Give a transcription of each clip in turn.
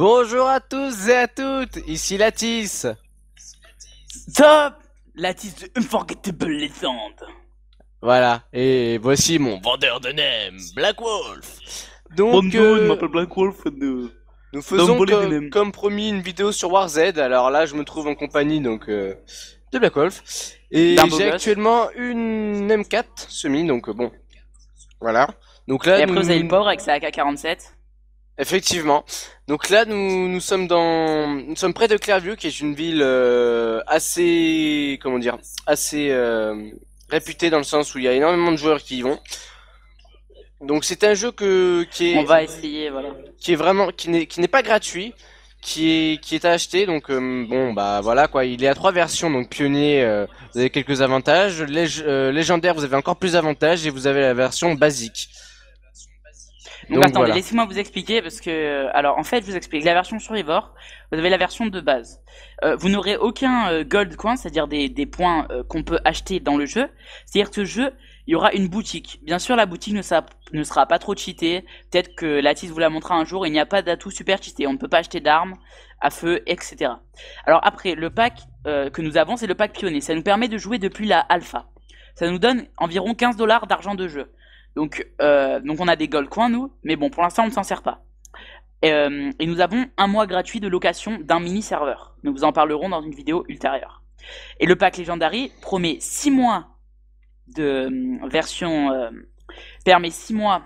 Bonjour à tous et à toutes, ici Latis. Top! L'artiste de Unforgettable Legend. Voilà, et voici mon vendeur de nems, Black Wolf. Donc, Bonjour, je m'appelle Black Wolf nous faisons Voler des nems. comme promis une vidéo sur Warzed. Alors là, je me trouve en compagnie de Black Wolf. Et D'un beau j'ai gosse. actuellement une M4 semi, donc bon, voilà. Donc là, Et après, vous avez le pauvre avec sa AK-47. effectivement. Donc là, nous sommes près de Clearview, qui est une ville assez, comment dire, assez réputée dans le sens où il y a énormément de joueurs qui y vont. Donc c'est un jeu On va essayer, voilà. qui est vraiment, qui n'est pas gratuit, qui est à acheter. Donc bon, bah voilà quoi. Il est à trois versions. Donc pionnier, vous avez quelques avantages. Légendaire, vous avez encore plus d'avantages et vous avez la version basique. Donc, Donc attendez, voilà. laissez-moi vous expliquer parce que, alors en fait, je vous explique. La version Survivor, vous avez la version de base. Vous n'aurez aucun gold coin, c'est-à-dire des points qu'on peut acheter dans le jeu. C'est-à-dire que ce jeu, il y aura une boutique. Bien sûr, la boutique ne sera pas trop cheatée. Peut-être que Latis vous la montrera un jour. Il n'y a pas d'atout super cheaté. On ne peut pas acheter d'armes à feu, etc. Alors après, le pack que nous avons, c'est le pack pionnier. Ça nous permet de jouer depuis la alpha. Ça nous donne environ 15 $ d'argent de jeu. Donc on a des gold coins nous, mais bon pour l'instant on ne s'en sert pas. Et nous avons un mois gratuit de location d'un mini serveur. Nous vous en parlerons dans une vidéo ultérieure. Et le pack Legendary promet 6 mois de version permet 6 mois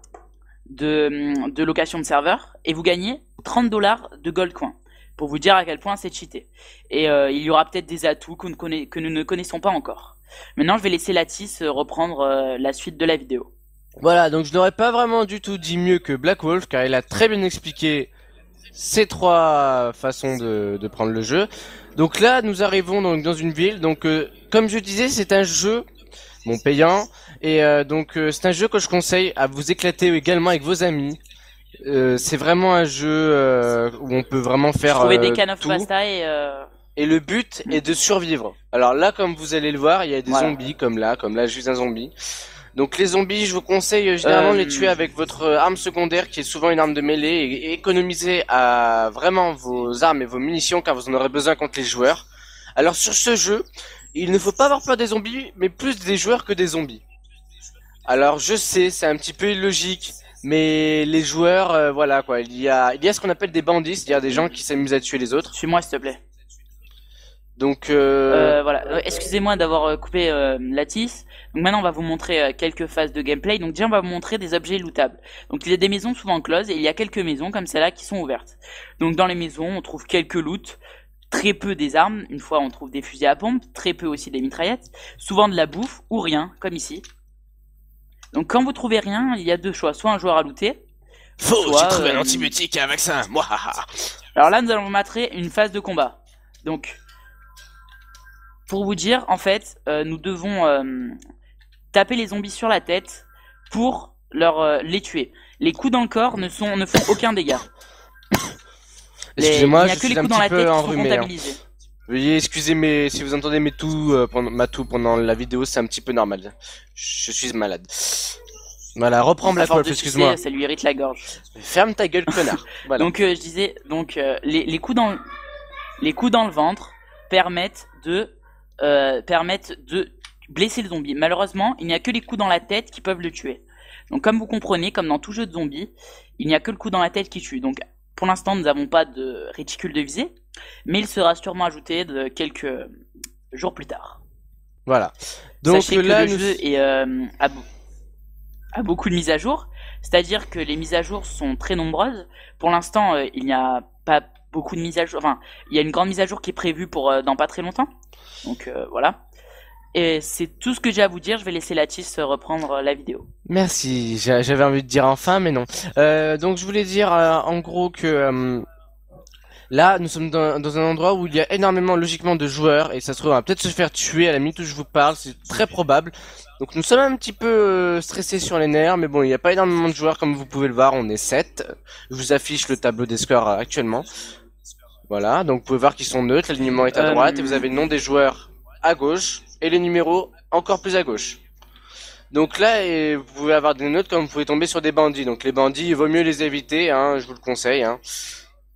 de location de serveur et vous gagnez 30 $ de gold coins. Pour vous dire à quel point c'est cheaté. Et il y aura peut-être des atouts que nous ne connaissons pas encore. Maintenant, je vais laisser Latis reprendre la suite de la vidéo. Voilà, donc je n'aurais pas vraiment du tout dit mieux que Black Wolf, car il a très bien expliqué ces trois façons de prendre le jeu. Donc là, nous arrivons donc dans une ville. Donc, comme je disais, c'est un jeu, bon, payant, et c'est un jeu que je conseille à vous éclater également avec vos amis. C'est vraiment un jeu où on peut vraiment faire Trouver des cannes of tout. pasta Et le but est de survivre. Alors là, comme vous allez le voir, il y a des Voilà. zombies, comme là, juste un zombie. Donc les zombies, je vous conseille généralement de les tuer avec votre arme secondaire, qui est souvent une arme de mêlée, et économiser à vraiment vos armes et vos munitions, car vous en aurez besoin contre les joueurs. Alors sur ce jeu, il ne faut pas avoir peur des zombies, mais plus des joueurs que des zombies. Alors je sais, c'est un petit peu illogique, mais les joueurs, voilà quoi, il y a ce qu'on appelle des bandits, c'est-à-dire des gens qui s'amusent à tuer les autres. Suis-moi s'il te plaît. Donc Voilà. Excusez-moi d'avoir coupé Latis. Donc maintenant on va vous montrer quelques phases de gameplay. Donc déjà on va vous montrer des objets lootables. Donc il y a des maisons souvent closes et il y a quelques maisons comme celle-là qui sont ouvertes. Donc dans les maisons on trouve quelques loots, très peu des armes. Une fois on trouve des fusils à pompe, très peu aussi des mitraillettes, souvent de la bouffe ou rien comme ici. Donc quand vous trouvez rien, il y a deux choix, soit un joueur à looter. faux, soit, j'ai trouvé un antibiotique et un vaccin. Mouahaha. Alors là nous allons vous montrer une phase de combat. Donc pour vous dire, en fait, nous devons taper les zombies sur la tête pour les tuer. Les coups dans le corps ne font aucun dégât. Excusez-moi, il n'y a je que les suis un coups dans petit la tête peu qui sont enrhumé. Hein. comptabilisés. Veuillez excuser si vous entendez ma toux pendant la vidéo, c'est un petit peu normal. Je suis malade. Voilà, reprends À Black force Wolf, de excuse-moi. sucer, ça lui irrite la gorge. Ferme ta gueule, connard. Voilà. Donc je disais, les coups dans le ventre permettent de blesser le zombie. Malheureusement, il n'y a que les coups dans la tête qui peuvent le tuer. Donc comme vous comprenez, comme dans tout jeu de zombie, il n'y a que le coup dans la tête qui tue. Donc pour l'instant, nous n'avons pas de réticule de visée, mais il sera sûrement ajouté de quelques jours plus tard. Voilà. Donc Sachez que là, le jeu a beaucoup de mises à jour, c'est-à-dire que les mises à jour sont très nombreuses. Pour l'instant, il n'y a pas beaucoup de mises à jour. Enfin, il y a une grande mise à jour qui est prévue pour dans pas très longtemps. Donc voilà. Et c'est tout ce que j'ai à vous dire. Je vais laisser Latis reprendre la vidéo. Merci, j'avais envie de dire enfin, mais non. Donc je voulais dire en gros que là, nous sommes dans un endroit où il y a énormément logiquement de joueurs, et ça se trouve, on va peut-être se faire tuer à la minute où je vous parle, c'est très probable. Donc nous sommes un petit peu stressés sur les nerfs, mais bon, il n'y a pas énormément de joueurs comme vous pouvez le voir, on est 7. Je vous affiche le tableau des scores actuellement. Voilà, donc vous pouvez voir qu'ils sont neutres, l'alignement est à droite, et vous avez le nom des joueurs à gauche, et les numéros encore plus à gauche. Donc là, vous pouvez avoir des notes comme vous pouvez tomber sur des bandits. Donc les bandits, il vaut mieux les éviter, hein, je vous le conseille. Hein.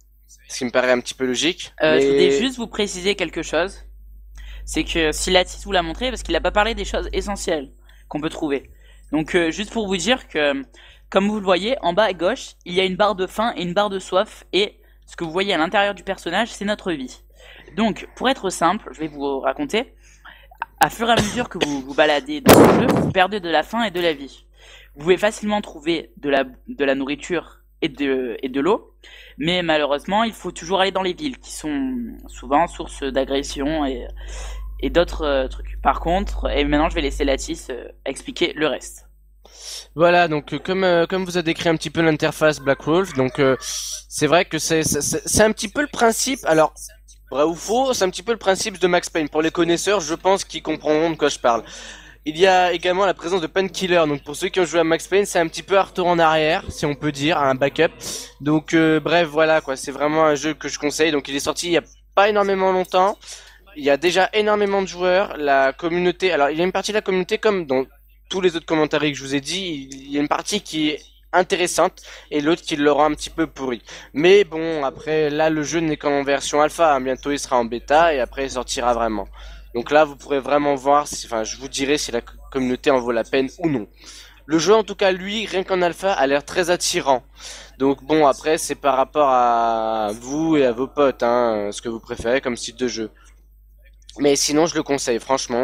Ce qui me paraît un petit peu logique. Je Mais voulais juste vous préciser quelque chose. C'est que si Latis vous l'a montré, parce qu'il n'a pas parlé des choses essentielles qu'on peut trouver. Donc juste pour vous dire que, comme vous le voyez, en bas à gauche, il y a une barre de faim et une barre de soif, et ce que vous voyez à l'intérieur du personnage, c'est notre vie. Donc, pour être simple, je vais vous raconter, à fur et à mesure que vous vous baladez dans le jeu, vous perdez de la faim et de la vie. Vous pouvez facilement trouver de la nourriture et de l'eau, mais malheureusement, il faut toujours aller dans les villes, qui sont souvent source d'agression et d'autres trucs. Par contre, et maintenant je vais laisser Latis expliquer le reste. voilà, donc comme vous a décrit un petit peu l'interface Black Wolf, donc c'est vrai que c'est un petit peu le principe. Alors vrai ou faux, c'est un petit peu le principe de Max Payne. Pour les connaisseurs, je pense qu'ils comprendront de quoi je parle. Il y a également la présence de Painkiller, donc pour ceux qui ont joué à Max Payne, c'est un petit peu un retour en arrière, si on peut dire, un backup. Donc bref, voilà quoi, c'est vraiment un jeu que je conseille. Donc il est sorti il y a pas énormément longtemps. Il y a déjà énormément de joueurs. La communauté, alors il y a une partie de la communauté comme dans tous les autres commentaires que je vous ai dit, il y a une partie qui est intéressante et l'autre qui l'aura un petit peu pourri. Mais bon, après là le jeu n'est qu'en version alpha, hein. Bientôt il sera en bêta et après il sortira vraiment. Donc là vous pourrez vraiment voir, enfin je vous dirai si la communauté en vaut la peine ou non. Le jeu en tout cas lui, rien qu'en alpha, a l'air très attirant. Donc bon après c'est par rapport à vous et à vos potes, hein, ce que vous préférez comme style de jeu. Mais sinon je le conseille franchement.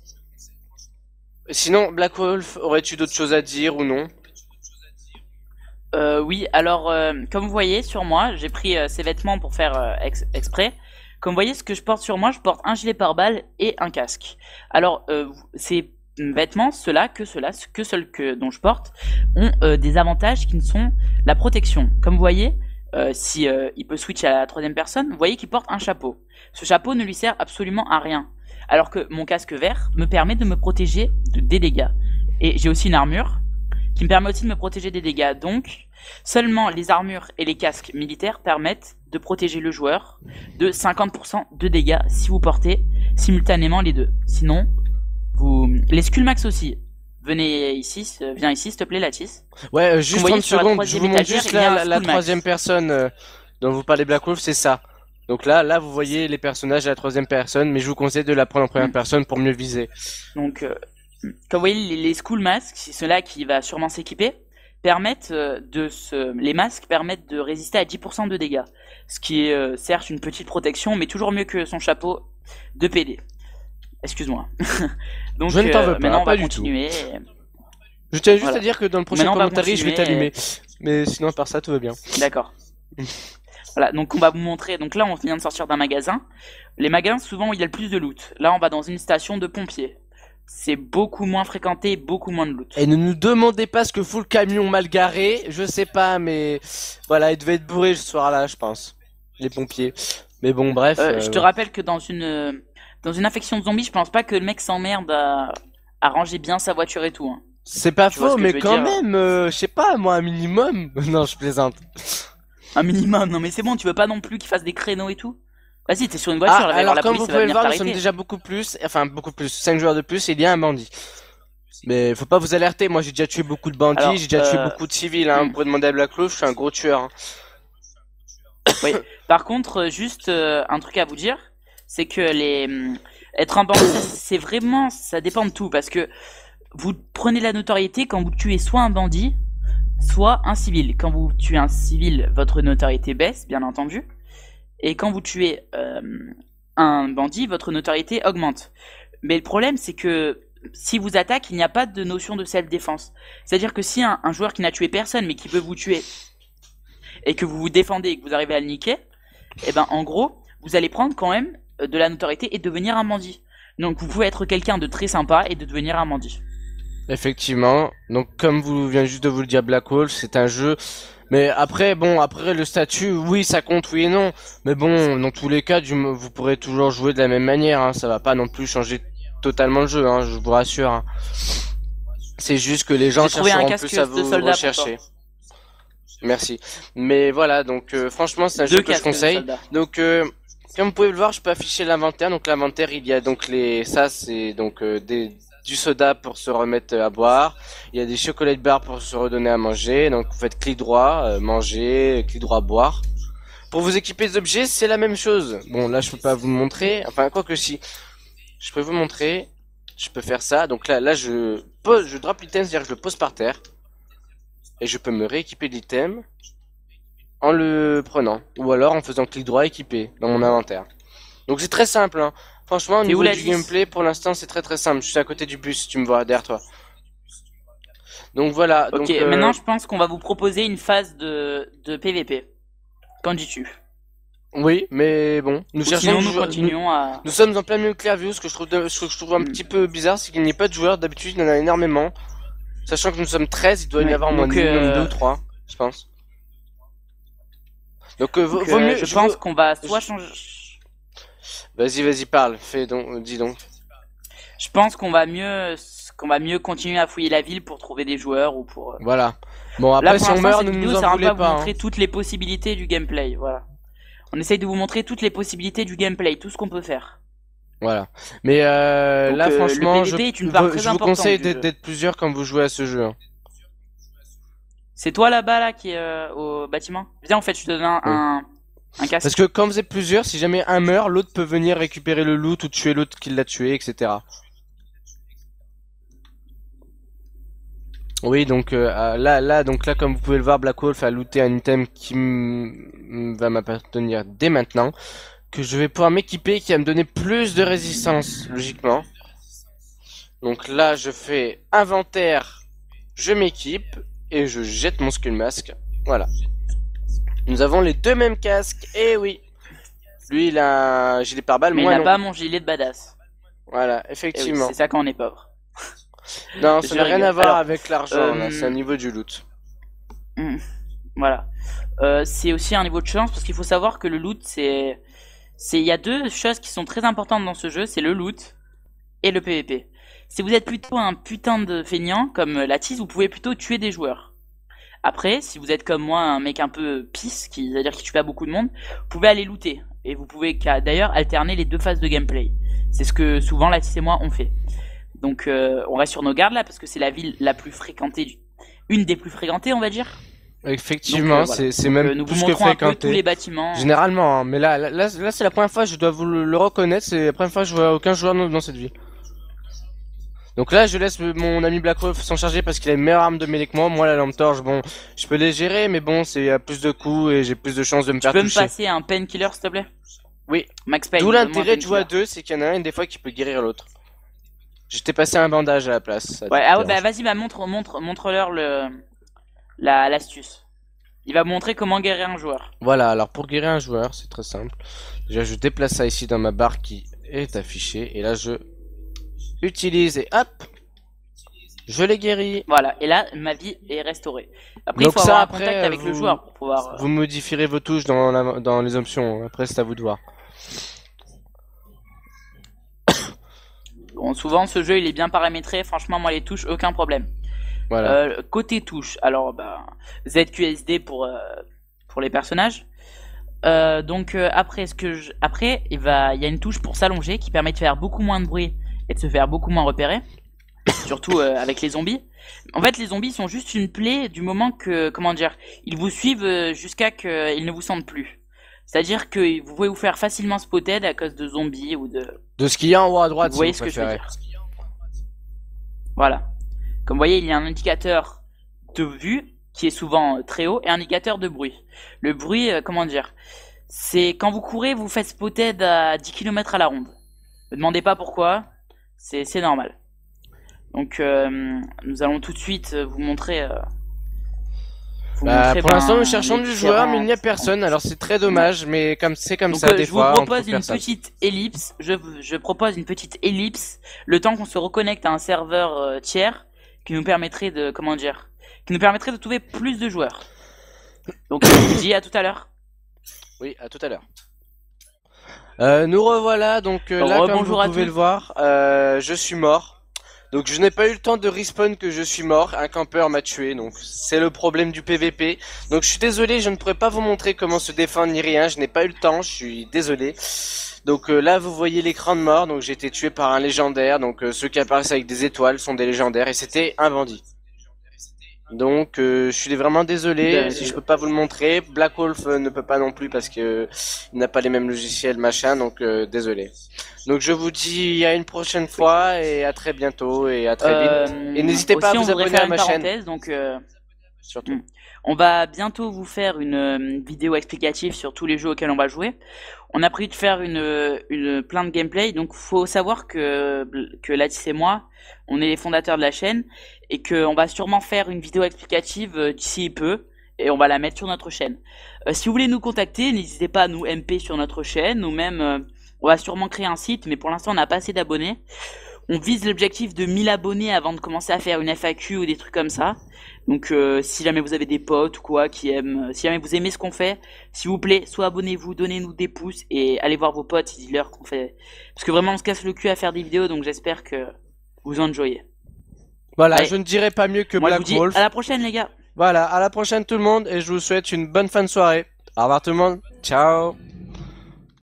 Sinon Black Wolf, aurais-tu d'autres choses à dire ou non? Oui, alors comme vous voyez sur moi, j'ai pris ces vêtements pour faire exprès. Comme vous voyez, ce que je porte sur moi, je porte un gilet pare-balles et un casque. Alors ces vêtements, ceux que dont je porte, ont des avantages qui ne sont la protection. Comme vous voyez, si il peut switch à la troisième personne, vous voyez qu'il porte un chapeau. Ce chapeau ne lui sert absolument à rien. Alors que mon casque vert me permet de me protéger des dégâts. Et j'ai aussi une armure qui me permet aussi de me protéger des dégâts. Donc, seulement les armures et les casques militaires permettent de protéger le joueur de 50% de dégâts si vous portez simultanément les deux. Sinon, les Skullmax aussi. Viens ici, s'il te plaît, Latis. Ouais, juste 30 secondes, je vous montre juste la Skullmax. troisième personne dont vous parlez Black Wolf, c'est ça. Donc là, vous voyez les personnages à la troisième personne, mais je vous conseille de la prendre en première personne pour mieux viser. Donc, comme vous voyez, les Skull Masks, c'est ceux-là qui va sûrement s'équiper, permettent les masques permettent de résister à 10% de dégâts. Ce qui est certes une petite protection, mais toujours mieux que son chapeau de PD. Excuse-moi. Donc, je ne t'en veux pas, maintenant on pas va du continuer. Je tiens juste Voilà. à dire que dans le prochain Maintenant, on va commentaire, je vais continuer. t'allumer. Mais sinon, à part ça, tout va bien. D'accord. Voilà, donc on va vous montrer. Donc là, on vient de sortir d'un magasin. Les magasins, souvent, où il y a le plus de loot. Là, on va dans une station de pompiers. C'est beaucoup moins fréquenté, beaucoup moins de loot. Et ne nous demandez pas ce que fout le camion mal garé. Je sais pas, mais voilà, il devait être bourré ce soir-là, je pense. Les pompiers. Mais bon, bref. Je te rappelle que dans une infection de zombie, je pense pas que le mec s'emmerde à ranger bien sa voiture et tout. Hein. C'est pas Tu vois faux, ce que mais je veux quand dire même, je sais pas, moi, un minimum. Non, je plaisante. Un minimum, non mais c'est bon, tu veux pas non plus qu'il fasse des créneaux et tout. Vas-y, t'es sur une voiture, Ah, là, alors la comme police vous va pouvez le venir voir, nous sommes t'arrêter. déjà beaucoup plus, enfin beaucoup plus, 5 joueurs de plus, et il y a un bandit. Mais faut pas vous alerter, moi j'ai déjà tué beaucoup de bandits, Alors, j'ai déjà tué beaucoup de civils, hein. Vous pouvez demander à Black Wolf, je suis un gros tueur. Hein. Oui. Par contre, juste un truc à vous dire, c'est que être un bandit, c'est vraiment, ça dépend de tout, parce que vous prenez la notoriété quand vous tuez soit un bandit, soit un civil. Quand vous tuez un civil, votre notoriété baisse, bien entendu. Et quand vous tuez un bandit, votre notoriété augmente. Mais le problème, c'est que si vous attaquez, il n'y a pas de notion de self-défense. C'est-à-dire que si un joueur qui n'a tué personne, mais qui veut vous tuer, et que vous vous défendez et que vous arrivez à le niquer, et ben en gros, vous allez prendre quand même de la notoriété et devenir un bandit. Donc vous pouvez être quelqu'un de très sympa et de devenir un bandit. Effectivement, donc comme vous vient juste de vous le dire Black Wolf, c'est un jeu. Mais après, bon, après le statut, oui, ça compte, oui et non. Mais bon, dans tous les cas, vous pourrez toujours jouer de la même manière. Hein. Ça va pas non plus changer totalement le jeu, hein, je vous rassure. Hein. C'est juste que les gens J'ai trouvé un chercheront casque plus à de vous soldat pour rechercher. Merci. Mais voilà, donc franchement, c'est un jeu que je conseille. Donc, comme vous pouvez le voir, je peux afficher l'inventaire. Donc l'inventaire, il y a donc ça, c'est donc du soda pour se remettre à boire. Il y a des chocolate bars pour se redonner à manger. Donc vous faites clic droit, manger, clic droit, boire. Pour vous équiper des objets, c'est la même chose. Bon, là, je peux pas vous montrer. Enfin, quoi que si. Je peux vous montrer. Je peux faire ça. Donc là, je pose, je drop l'item, c'est-à-dire que je le pose par terre. Et je peux me rééquiper l'item en le prenant. Ou alors en faisant clic droit équiper dans mon inventaire. Donc c'est très simple, hein. Franchement, au niveau du gameplay, pour l'instant, c'est très simple. Je suis à côté du bus, tu me vois derrière toi. Donc voilà. Ok, donc, maintenant je pense qu'on va vous proposer une phase de PVP. Qu'en dis-tu? Oui, mais bon, nous cherchons. Sinon, nous continuons à. Nous sommes en plein milieu de Clearview. Ce que je trouve un petit peu bizarre, c'est qu'il n'y ait pas de joueurs. D'habitude, il y en a énormément. Sachant que nous sommes 13, il doit y en avoir au moins minimum 2 ou 3, je pense. Donc, vaut mieux. Je pense qu'on va soit changer. Vas-y, parle. Dis donc. Je pense qu'on va mieux continuer à fouiller la ville pour trouver des joueurs ou pour. Voilà. Bon, après, là, si on meurt, ne nous en voulez pas. pas. Vous montrer toutes les possibilités du gameplay, voilà. On essaye de vous montrer toutes les possibilités du gameplay, tout ce qu'on peut faire. Voilà. Mais donc, là, franchement, je vous conseille d'être plusieurs quand vous jouez à ce jeu. Hein. C'est toi là-bas là qui est au bâtiment. Viens, en fait, je te donne un casque. Parce que quand vous êtes plusieurs, si jamais un meurt, l'autre peut venir récupérer le loot ou tuer l'autre qui l'a tué, etc. Oui, donc là, comme vous pouvez le voir, Black Wolf a looté un item qui va m'appartenir dès maintenant, que je vais pouvoir m'équiper, qui va me donner plus de résistance, logiquement. Donc là, je fais inventaire, je m'équipe et je jette mon Skull Mask. Voilà. Nous avons les deux mêmes casques. Et oui. Lui, il a un gilet pare-balles. Mais il n'a pas mon gilet de badass. Voilà, effectivement. Oui, c'est ça quand on est pauvre. Non, ça n'a rien à voir avec l'argent. C'est un niveau du loot. Voilà. C'est aussi un niveau de chance parce qu'il faut savoir que le loot, il y a deux choses qui sont très importantes dans ce jeu. C'est le loot et le PVP. Si vous êtes plutôt un putain de feignant comme Lattice, vous pouvez plutôt tuer des joueurs. Après, si vous êtes comme moi, un mec un peu pisse, c'est-à-dire qui tue pas beaucoup de monde, vous pouvez aller looter. Et vous pouvez d'ailleurs alterner les deux phases de gameplay. C'est ce que souvent Lattice et moi on fait. Donc on reste sur nos gardes là, parce que c'est la ville la plus fréquentée, une des plus fréquentées on va dire. Effectivement, voilà. C'est même nous plus vous que montrons un peu fréquenté. tous les bâtiments. Généralement, hein, mais là c'est la première fois, je dois vous le reconnaître, c'est la première fois que je vois aucun joueur dans cette ville. Donc là, je laisse mon ami Black Wolf s'en charger parce qu'il a une meilleure arme de mêlée que moi. Moi, la lampe torche, bon, je peux les gérer, mais bon, c'est plus de coups et j'ai plus de chances de me faire toucher. Tu peux me passer un painkiller, s'il te plaît? Oui. Max Payne. D'où l'intérêt de jouer à deux, c'est qu'il y en a un des fois qui peut guérir l'autre. Je t'ai passé un bandage à la place. Ouais, bah vas-y, montre-leur l'astuce. Il va montrer comment guérir un joueur. Voilà, alors pour guérir un joueur, c'est très simple. Déjà, je déplace ça ici dans ma barre qui est affichée. Et là, je utilise et hop, je l'ai guéri. Voilà, et là, ma vie est restaurée. Après, il faut avoir un contact avec le joueur pour pouvoir... Vous modifierez vos touches dans les options. Après, c'est à vous de voir. Bon, souvent, ce jeu, il est bien paramétré. Franchement, moi, les touches, aucun problème. Voilà. Côté touches, alors, ZQSD pour les personnages. Après, il y a une touche pour s'allonger qui permet de faire beaucoup moins de bruit et de se faire beaucoup moins repérer. Surtout avec les zombies. En fait, les zombies sont juste une plaie du moment que, ils vous suivent jusqu'à qu'ils ne vous sentent plus. C'est-à-dire que vous pouvez vous faire facilement spotted à cause de zombies ou de ce qu'il y a en haut à droite. Vous voyez ce que je veux dire. Voilà. Comme vous voyez, il y a un indicateur de vue qui est souvent très haut et un indicateur de bruit. Le bruit, c'est quand vous courez, vous faites spotted à 10 km à la ronde. Ne demandez pas pourquoi, c'est normal. Donc nous allons tout de suite vous montrer... pour l'instant, nous cherchons du joueur, mais il n'y a personne. Alors c'est très dommage, mais c'est comme ça des fois. Je vous propose une petite ellipse. Je propose une petite ellipse, le temps qu'on se reconnecte à un serveur tiers, qui nous permettrait de trouver plus de joueurs. Donc je vous dis à tout à l'heure. Oui, à tout à l'heure. Nous revoilà. Donc là, comme vous pouvez le voir, je suis mort. Donc je n'ai pas eu le temps de respawn que je suis mort, un campeur m'a tué, donc c'est le problème du PVP. Donc je suis désolé, je ne pourrais pas vous montrer comment se défendre ni rien, je n'ai pas eu le temps, je suis désolé. Donc là vous voyez l'écran de mort, donc j'ai été tué par un légendaire, donc ceux qui apparaissent avec des étoiles sont des légendaires et c'était un bandit. Donc je suis vraiment désolé si je Ben, peux pas vous le montrer. Black Wolf ne peut pas non plus parce que il n'a pas les mêmes logiciels machin, donc désolé. Donc je vous dis à une prochaine oui. fois et à très bientôt et à très vite. Et n'hésitez pas à Aussi, on vous voudrait abonner faire à une ma chaîne, parenthèse. Donc, surtout. hmm. On va bientôt vous faire une vidéo explicative sur tous les jeux auxquels on va jouer. On a prévu de faire plein de gameplay, donc faut savoir que Lattice et moi, on est les fondateurs de la chaîne et qu'on va sûrement faire une vidéo explicative d'ici peu et on va la mettre sur notre chaîne. Si vous voulez nous contacter, n'hésitez pas à nous MP sur notre chaîne ou même on va sûrement créer un site, mais pour l'instant on n'a pas assez d'abonnés. On vise l'objectif de 1000 abonnés avant de commencer à faire une FAQ ou des trucs comme ça. Donc si jamais vous avez des potes ou quoi qui aiment, si jamais vous aimez ce qu'on fait, s'il vous plaît, soit abonnez-vous, donnez-nous des pouces et allez voir vos potes, dites-leur qu'on fait. Parce que vraiment on se casse le cul à faire des vidéos, donc j'espère que vous enjoyez. Voilà, je Allez, ne dirai pas mieux que moi je vous Black dis à Wolf. la prochaine les gars. Voilà, à la prochaine tout le monde et je vous souhaite une bonne fin de soirée. Au revoir tout le monde. Ciao.